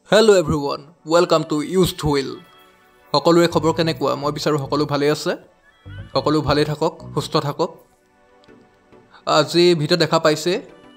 Hello everyone, welcome to Used Wheel. সকলোৰে খবৰ কেনেকুৱা? মই বিচাৰো সকলো ভালে আছে। সকলো ভালে থাকক, সুস্থ থাকক। আজি ভিডিও দেখা পাইছে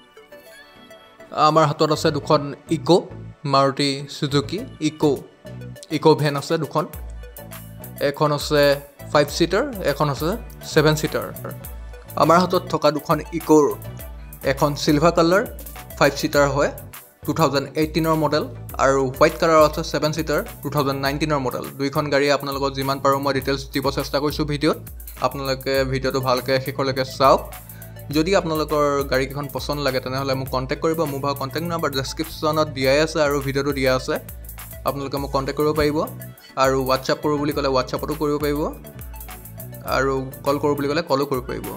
আমাৰ হাতত আছে দুখন Eeco, Maruti Suzuki Eeco van আছে দুখন। এখন আছে 5 সিটাৰ, এখন আছে 7 সিটাৰ। আমাৰ হাতত থকা দুখন ইকোৰ এখন সিলভাৰ কালাৰ 5 সিটাৰ হয় 2018 মডেল আৰু হোৱাইট কালাৰ আছে 7 সিটাৰ 2019 মডেল। দুইখন গাড়ী আপোনালোকক যিমান পাৰো মই ডিটেইলছ দিব চেষ্টা কৰিছো ভিডিঅ'ত। আপোনালোকে ভিডিঅ'টো ভালকৈ শেষলৈকে চাওক। যদি আপোনালোকৰ গাড়ীকেইখন পছন্দ লাগে তেনেহ'লে মোক কণ্টেক্ট কৰিব। মোৰ ভাগ কণ্টেক্ট নম্বৰ ডেছক্ৰিপশ্যনত দিয়াই আছে আৰু ভিডিঅ'টো দিয়া আছে। আপোনালোকে মোক কণ্টেক্ট কৰিব পাৰিব আৰু হোৱাটছআপ কৰোঁ বুলি ক'লে হোৱাটছআপতো কৰিব পাৰিব আৰু কল কৰোঁ বুলি ক'লে কলো কৰিব পাৰিব।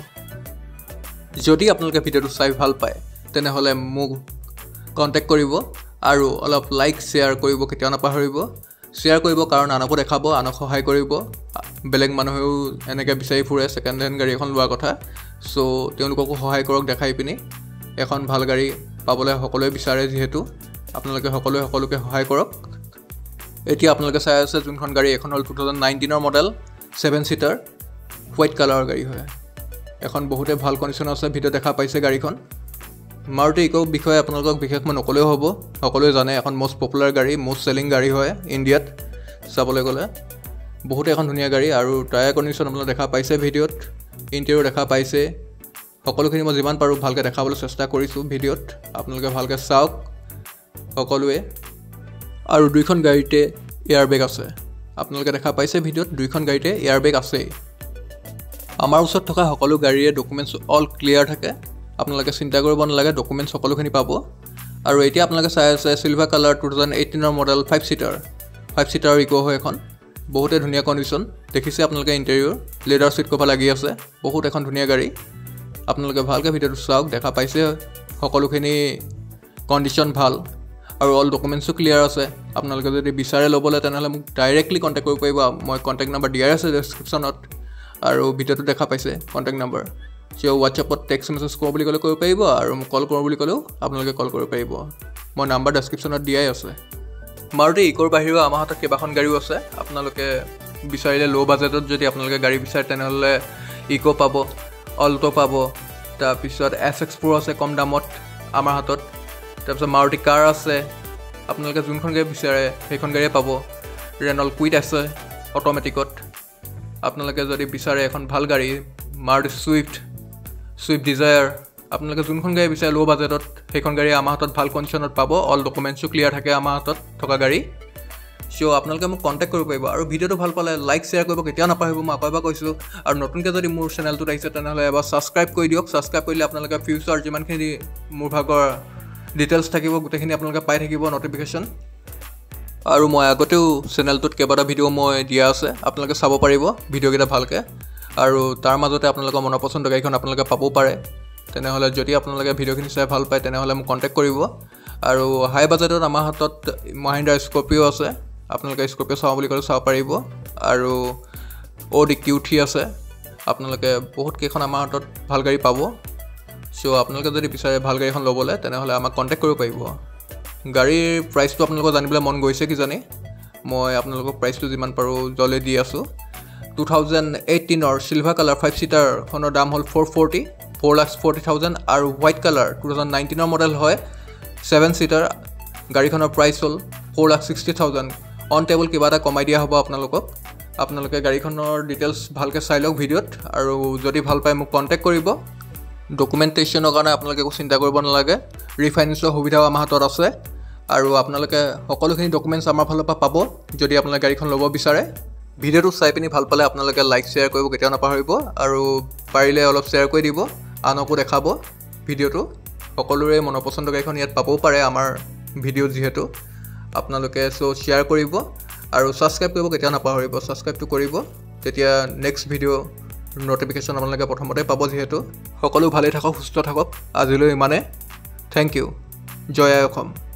যদি আপোনালোকে ভিডিঅ'টো চাই ভাল পায় তেনেহ'লে মোক কণ্টেক্ট কৰিব আৰু অলপ লাইক শ্বেয়াৰ কৰিব কেতিয়াও নাপাহৰিব। শ্বেয়াৰ কৰিব কাৰণ আনকো দেখাব, আনক সহায় কৰিব। বেলেগ মানুহেও এনেকৈ বিচাৰি ফুৰে ছেকেণ্ড হেণ্ড গাড়ী এখন লোৱাৰ কথা। চ' তেওঁলোককো সহায় কৰক দেখাই পিনি। এখন ভাল গাড়ী পাবলৈ সকলোৱে বিচাৰে যিহেতু আপোনালোকে সকলোকে সহায় কৰক। এতিয়া আপোনালোকে চাই আছে যোনখন গাড়ী এখন হ'ল 2019 মডেল 7 সিটাৰ হোৱাইট কালাৰৰ গাড়ী হয়। এখন বহুতে ভাল কণ্ডিশ্যন আছে, ভিডিঅ' দেখা পাইছে গাড়ীখন। মাৰুতি ইকো বিষয়ে আপোনালোকক বিশেষ মই নকলেও হ'ব, সকলোৱে জানে এখন মষ্ট পপুলাৰ গাড়ী, মষ্ট চেলিং গাড়ী হয় ইণ্ডিয়াত চাবলৈ গ'লে। বহুতে এখন ধুনীয়া গাড়ী আৰু টায়াৰ কণ্ডিশ্যন আপোনালোকে দেখা পাইছে ভিডিঅ'ত, ইণ্টেৰিয়ৰ দেখা পাইছে। সকলোখিনি মই যিমান পাৰোঁ ভালকৈ দেখাবলৈ চেষ্টা কৰিছোঁ ভিডিঅ'ত, আপোনালোকে ভালকৈ চাওক সকলোৱে। আৰু দুইখন গাড়ীতে এয়াৰ বেগ আছে, আপোনালোকে দেখা পাইছে ভিডিঅ'ত দুইখন গাড়ীতে এয়াৰ বেগ আছেই। আমাৰ ওচৰত থকা সকলো গাড়ীৰে ডকুমেণ্টছ অল ক্লিয়াৰ থাকে, আপোনালোকে চিন্তা কৰিব নালাগে, ডকুমেণ্টছ সকলোখিনি পাব। আৰু এতিয়া আপোনালোকে চাই আছে silver colour 2018 model 5 seater Eeco হয় এখন। বহুতে ধুনীয়া কণ্ডিশ্যন দেখিছে আপোনালোকে, ইণ্টেৰিয়ৰ লেডাৰ ছিট কভাৰ লাগি আছে, বহুত এখন ধুনীয়া গাড়ী। আপোনালোকে ভালকৈ ভিডিঅ'টো চাওক, দেখা পাইছে সকলোখিনি কণ্ডিশ্যন ভাল আৰু অল ডকুমেণ্টছো ক্লিয়াৰ আছে। আপোনালোকে যদি বিচাৰে ল'বলৈ তেনেহ'লে মোক ডাইৰেক্টলি কণ্টেক্ট কৰিব পাৰিব। মই কণ্টেক্ট নম্বৰ দিয়াই আছে ডেছক্ৰিপশ্যনত আৰু ভিডিঅ'টো দেখা পাইছে কণ্টেক্ট নম্বৰ। চিঅ' হোৱাটছআপত টেক্সট মেছেজ কৰোঁ বুলি ক'লে কৰিব পাৰিব আৰু মোক কল কৰোঁ বুলি ক'লেও আপোনালোকে কল কৰিব পাৰিব। মই নাম্বাৰ ডেছক্ৰিপশ্যনত দিয়াই আছে। মাৰুতি ইকোৰ বাহিৰেও আমাৰ হাতত কেইবাখন গাড়ীও আছে। আপোনালোকে বিচাৰিলে ল' বাজেটত যদি আপোনালোকে গাড়ী বিচাৰে তেনেহ'লে ইকো পাব, অল্ট' পাব, তাৰপিছত SX Pro আছে কম দামত আমাৰ হাতত, তাৰপিছত মাৰুতি কাৰ আছে। আপোনালোকে যোনখন গাড়ী বিচাৰে সেইখন গাড়ীয়ে পাব। ৰেনল্ট কুইড আছে অট'মেটিকত। আপোনালোকে যদি বিচাৰে এখন ভাল গাড়ী মাৰুতি ছুইফ্ট ডিজায়াৰ, আপোনালোকে যোনখন গাড়ী বিচাৰে ল' বাজেটত সেইখন গাড়ী আমাৰ হাতত ভাল কণ্ডিশ্যনত পাব। অল ডকুমেণ্টছো ক্লিয়াৰ থাকে আমাৰ হাতত থকা গাড়ী। চ' আপোনালোকে মোক কণ্টেক্ট কৰিব পাৰিব আৰু ভিডিঅ'টো ভাল পালে লাইক শ্বেয়াৰ কৰিব কেতিয়াও নাপাহৰিব, মই আকৌ এবাৰ কৈছোঁ। আৰু নতুনকৈ যদি মোৰ চেনেলটোত আহিছে তেনেহ'লে এবাৰ ছাবস্ক্ৰাইব কৰি দিয়ক। ছাবস্ক্ৰাইব কৰিলে আপোনালোকে ফিউচাৰ যিমানখিনি মোৰ ভাগৰ ডিটেইলছ থাকিব গোটেইখিনি আপোনালোকে পাই থাকিব ন'টিফিকেশ্যন। আৰু মই আগতেও চেনেলটোত কেইবাটা ভিডিঅ' মই দিয়া আছে, আপোনালোকে চাব পাৰিব ভিডিঅ'কেইটা ভালকৈ। আৰু তাৰ মাজতে আপোনালোকৰ মনৰ পচন্দ গাড়ীখন আপোনালোকে পাবও পাৰে। তেনেহ'লে যদি আপোনালোকে ভিডিঅ'খিনি চাই ভাল পায় তেনেহ'লে মোক কণ্টেক্ট কৰিব। আৰু হাই বাজেটত আমাৰ হাতত মহিন্দ্ৰা স্কৰ্পিঅ' আছে, আপোনালোকে স্কৰ্পিঅ' চাওঁ বুলি ক'লে চাব পাৰিব। আৰু Audi Q3 আছে, আপোনালোকে বহুত কেইখন আমাৰ হাতত ভাল গাড়ী পাব। চ' আপোনালোকে যদি বিচাৰে ভাল গাড়ী এখন ল'বলৈ তেনেহ'লে আমাক কণ্টেক্ট কৰিব পাৰিব। গাড়ীৰ প্ৰাইচটো আপোনালোকৰ জানিবলৈ মন গৈছে কিজানি, মই আপোনালোকক প্ৰাইচটো যিমান পাৰোঁ জল্দি দি আছোঁ। 2018 চিলভাৰ কালাৰ 5 সিটাৰখনৰ দাম হ'ল 4,40,000 আৰু হোৱাইট কালাৰ 2019 মডেল হয় 7 সিটাৰ গাড়ীখনৰ প্ৰাইচ হ'ল 4,60,000। অন টেবল কিবা এটা কমাই দিয়া হ'ব আপোনালোকক। আপোনালোকে গাড়ীখনৰ ডিটেইলছ ভালকৈ চাই লওক ভিডিঅ'ত আৰু যদি ভাল পায় মোক কণ্টেক্ট কৰিব। ডকুমেণ্টেশ্যনৰ কাৰণে আপোনালোকে একো চিন্তা কৰিব নালাগে, ৰিফাইনেন্সৰ সুবিধাও আমাৰ হাতত আছে আৰু আপোনালোকে সকলোখিনি ডকুমেণ্টছ আমাৰ ফালৰ পৰা পাব যদি আপোনালোকে গাড়ীখন ল'ব বিচাৰে। ভিডিঅ'টো চাই পিনি ভাল পালে আপোনালোকে লাইক শ্বেয়াৰ কৰিব কেতিয়াও নাপাহৰিব আৰু পাৰিলে অলপ শ্বেয়াৰ কৰি দিব, আনকো দেখাব ভিডিঅ'টো। সকলোৰে মনৰ পচন্দ গাড়ীখন ইয়াত পাবও পাৰে আমাৰ ভিডিঅ' যিহেতু। আপোনালোকে চ' শ্বেয়াৰ কৰিব আৰু ছাবস্ক্ৰাইব কৰিব কেতিয়াও নাপাহৰিব। ছাবস্ক্ৰাইবটো কৰিব, তেতিয়া নেক্সট ভিডিঅ' ন'টিফিকেশ্যন আপোনালোকে প্ৰথমতে পাব যিহেতু। সকলো ভালেই থাকক, সুস্থ থাকক। আজিলৈ ইমানে। Thank you. জয় আই অসম।